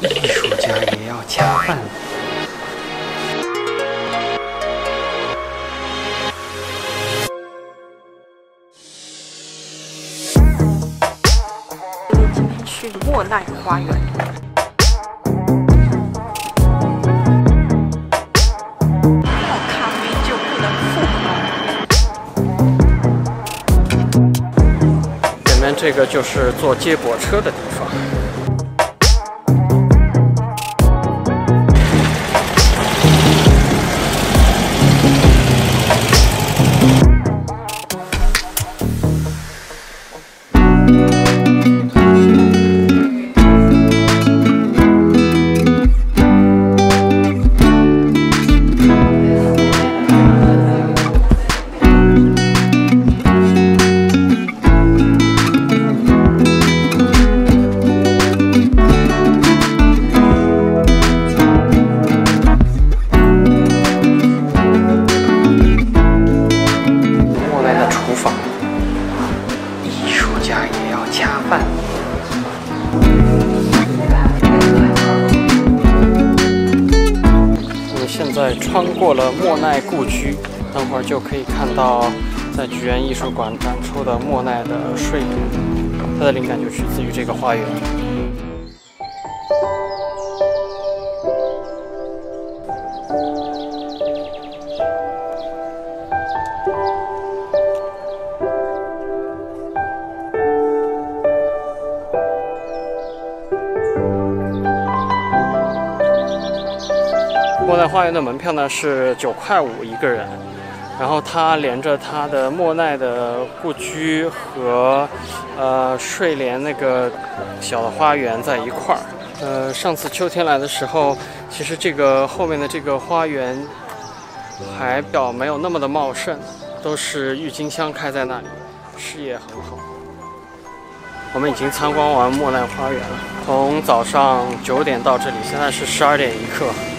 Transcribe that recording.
艺术家也要恰饭。 今天去莫奈花园。 这个就是坐接驳车的地方。现在穿过了莫奈故居，等会儿就可以看到在菊园艺术馆展出的莫奈的睡莲，它的灵感就取自于这个花园。莫奈花园的门票呢是9块5一个人，然后它连着它的莫奈的故居和睡莲那个小的花园在一块儿。上次秋天来的时候，其实这个后面的这个花园还没有那么的茂盛，都是郁金香开在那里，视野很好。我们已经参观完莫奈花园了，从早上9点到这里，现在是12点1刻。